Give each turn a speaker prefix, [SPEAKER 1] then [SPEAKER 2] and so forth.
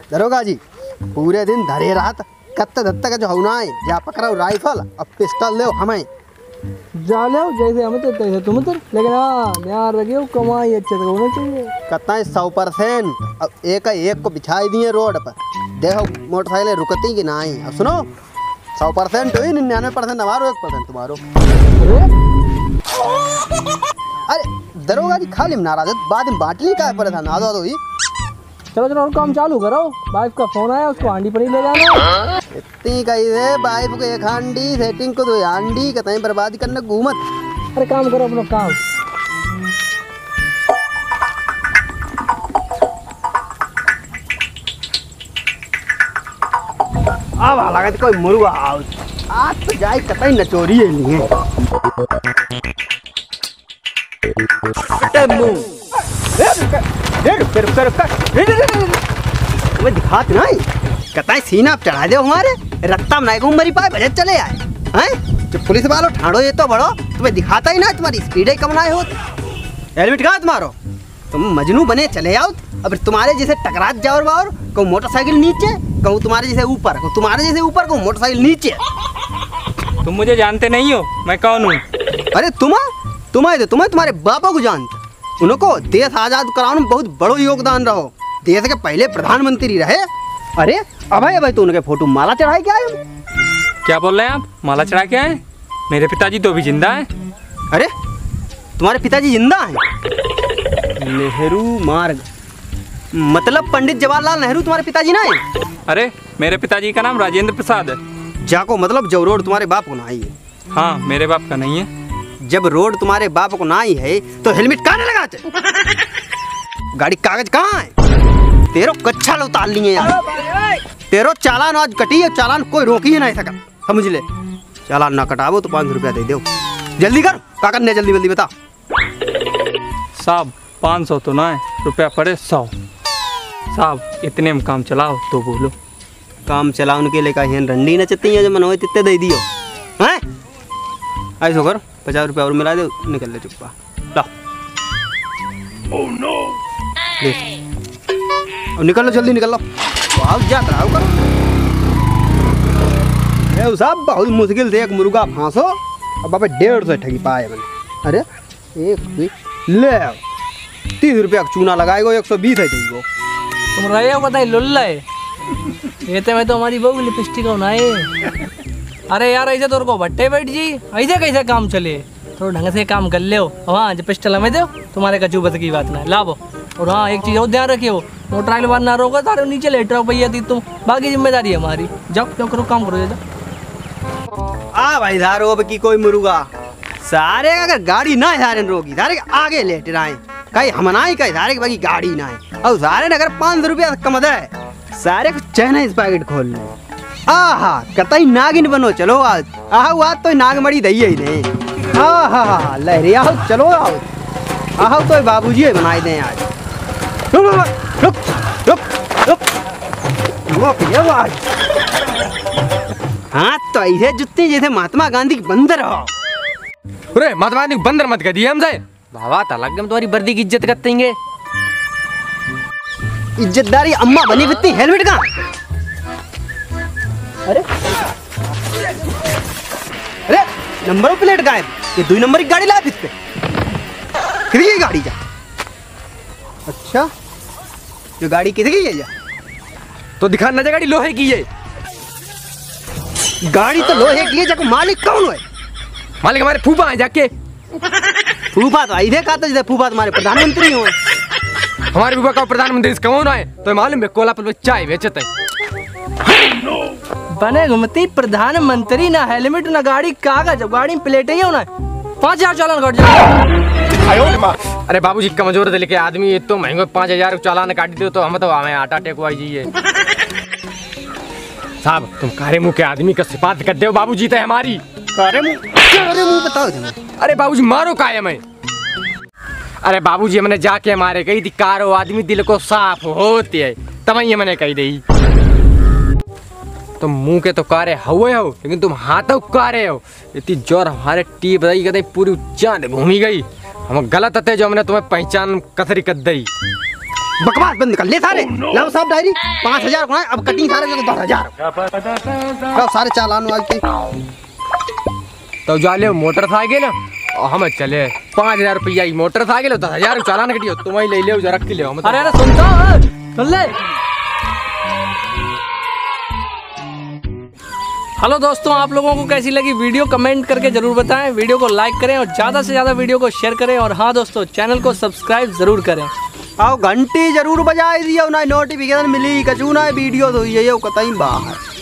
[SPEAKER 1] दरोगा जी पूरे दिन धरे रात कत्ते धत्ते का जो होना है या पकड़ो राइफल अब पिस्टल ले हमें
[SPEAKER 2] जा ले जैसे हम तो तैसे तुम तो, लेकिन हाँ ध्यान रखियो कमाई अच्छे से होना चाहिए।
[SPEAKER 1] कतना 100%। अब एक को बिछाई दिए रोड पर, देखो मोटरसाइकिल रुकती कि नहीं। अब सुनो 100% हुई, 99% हमारो 1% तुम्हारो। अरे दरोगा जी खाली में नाराज है, बाद में बाटली का परेशान आदो हुई।
[SPEAKER 2] चलो चलो और काम चालू करो, वाइफ का फोन आया, उसको हांडी पर ही ले जाना।
[SPEAKER 1] इतनी कही है वाइफ को एक हांडी सेटिंग को 2 हांडी कतई बर्बादी करने घूमत।
[SPEAKER 2] अरे काम करो अपना काम।
[SPEAKER 1] अब लागत कोई मुर्गा आज तो जाए कतई नचोरी है नहीं तुम्हें दिखात नहीं कतई सीना आप चढ़ा दे हमारे रत्ता में नायक मरी पाए बजट चले आए हैं। जो पुलिस वालों ठाड़ो ये तो बड़ो, तुम्हें दिखाता ही ना, तुम्हारी स्पीड ही कम ना हो। हेलमेट कहाँ तुम्हारो, तुम मजनू बने चले आओ। अब तुम्हारे जैसे टकरात जाओ और कहूँ मोटरसाइकिल नीचे, कहूँ तुम्हारे जैसे ऊपर, कहूँ तुम्हारे जैसे ऊपर, कहूँ मोटरसाइकिल नीचे।
[SPEAKER 3] तुम मुझे जानते नहीं हो, मैं कौन हूँ?
[SPEAKER 1] अरे तुम्हें तुम्हारे बापा को जानते, उनको देश आजाद कराने में बहुत बड़ो योगदान रहो, देश के पहले प्रधानमंत्री रहे। अरे अभय तो उनके फोटो माला चढ़ाए क्या है?
[SPEAKER 3] क्या बोल रहे हैं आप? माला चढ़ा के आए? मेरे पिताजी तो अभी जिंदा है।
[SPEAKER 1] अरे तुम्हारे पिताजी जिंदा हैं? नेहरू मार्ग मतलब पंडित जवाहरलाल नेहरू तुम्हारे पिताजी ना है?
[SPEAKER 3] अरे मेरे पिताजी का नाम राजेंद्र प्रसाद है।
[SPEAKER 1] जाको मतलब जब रोड तुम्हारे बाप को ना आई है?
[SPEAKER 3] हाँ मेरे बाप का नहीं है।
[SPEAKER 1] जब रोड तुम्हारे बाप को ना आई है तो हेलमेट कहाँ लगाते? गाड़ी कागज कहाँ है? तेरो कच्चा लो उतार लिए यार, तेरो चालान आज कटी है, चालान कोई रोक ही नहीं सका, समझ ले। चालान ना कटावो तो 500 रुपया दे दो, जल्दी कर का करने, जल्दी जल्दी बता।
[SPEAKER 3] साहब 500 तो ना है, रुपया पड़े 100। साहब इतने में काम चलाओ तो बोलो।
[SPEAKER 1] काम चलाओ के लिए कहीं रंडी नचती है, जो मनोज तित्ते दे दियो हैं। ऐसा कर 50 रुपया और मिला दे, निकल ले चुप्पा ला। ओह नो, अब निकल लो जल्दी निकल लो, आओ जात रहा करो। साहब बहुत मुश्किल से एक मुर्गा फांसो, अब बाबा 150 ठगी पाए मैंने। अरे एक ले 30 रुपया का चूना लगाएगो, 120 है देगो।
[SPEAKER 2] तुम रहे हो बताइए लुल्ला है ये तो, मैं तो हमारी बहू लिपस्टिक बनाए। अरे यार ऐसे तो को भट्टे बैठ जी, ऐसे कैसे काम चले, थोड़ा ढंग से काम कर ले। हाँ जो पिस्टल हमें दो, तुम्हारे कचू बस की बात ना लाभो। और हाँ एक चीज़ और ध्यान रखियो, मोटरसाइकिल वाला ना रोको, तारे नीचे लेट रहो भैया थी तुम, बाकी जिम्मेदारी है हमारी। जाओ जाओ करो काम करो जाओ।
[SPEAKER 1] आ भाई धारो अब की कोई मुर्गा सारे अगर गाड़ी ना सारे रोगी सारे आगे लेट रहे कहीं हम ना ही कहीं सारे की बाकी गाड़ी ना है। और सारे अगर 500 रुपया कम दे सारे को चाइनीज पैकेट खोल ले। आहा कतई नागिन बनो चलो आज, आज तो नागमड़ी दही ही नहीं। आहा लहरी आओ चलो आओ तो बाबूजी बनाए दें आज। रुक रुक रुक रुक। हाँ तो ऐसे जुत्ते जैसे महात्मा गांधी की बंदर हो।
[SPEAKER 4] अरे महात्मा गांधी बंदर मत करिए हमसे, बाबा तलक हम तुम्हारी वर्दी की इज्जत करते हैं।
[SPEAKER 1] इज्जतदारी अम्मा बनी बित्ती, हेलमेट का। अरे अरे नंबर प्लेट गायब, ये 2 नंबर की गाड़ी ला फिर पे किसकी गाड़ी जा? अच्छा जो गाड़ी किसकी है जा?
[SPEAKER 4] तो दिखाना जा गाड़ी लोहे की है।
[SPEAKER 1] गाड़ी तो लोहे की है, जाको मालिक कौन है?
[SPEAKER 4] मालिक हमारे फूफा है जाके।
[SPEAKER 1] फूफा तो इधे का तो फूफा तुम्हारे प्रधानमंत्री हो।
[SPEAKER 4] हमारे फूफा का प्रधानमंत्री कौन है तो मालूम है? कोला पर चाय बेचते
[SPEAKER 2] बने घूमती प्रधानमंत्री ना हेलमेट ना गाड़ी कागज, गाड़ी में प्लेट ही होना है। 5000 चालान कट जाए।
[SPEAKER 4] अरे बाबूजी कमजोर दिल के आदमी, ये तो महंगे 5000 चालान काट दो तो हम तो हमें आटा टेकवाई जी। साहब तुम कारे मुंह के आदमी का सिफात कर दे बाबूजी तो हमारी।
[SPEAKER 1] कारे मुंह बताओ तुम्हें।
[SPEAKER 4] अरे बाबूजी मारो काहे मैं? अरे बाबूजी मैंने जाके हमारे कही थी कारो आदमी दिल को साफ होती है, तमई मैंने कही दी। तुम मुंह के तो कारे हुए हो लेकिन तुम हाथों कारे हो। इतनी जोर हमारे टी बताई कहते पूरी चांद घूमी गई। हम गलत थे जो हमने तुम्हें पहचान कसरी कर दी।
[SPEAKER 1] बकवास बंद कर ले सारे। लाओ साहब डायरी 5000 को अब कटिंग सारे को 10000 सारे चालान वाले
[SPEAKER 4] तो जा ले मोटरसाइकिल और हम चले 5000 रुपया की मोटरसाइकिल 10,000 चालान कटियो तुम वही ले ले रख के ले।
[SPEAKER 2] अरे अरे सुनता सुन ले। हेलो दोस्तों, आप लोगों को कैसी लगी वीडियो कमेंट करके जरूर बताएं। वीडियो को लाइक करें और ज़्यादा से ज़्यादा वीडियो को शेयर करें। और हाँ दोस्तों, चैनल को सब्सक्राइब जरूर करें।
[SPEAKER 1] आओ घंटी जरूर बजाई दियो ना, नोटिफिकेशन मिली कचू ना वीडियो तो ये कतई बाहर।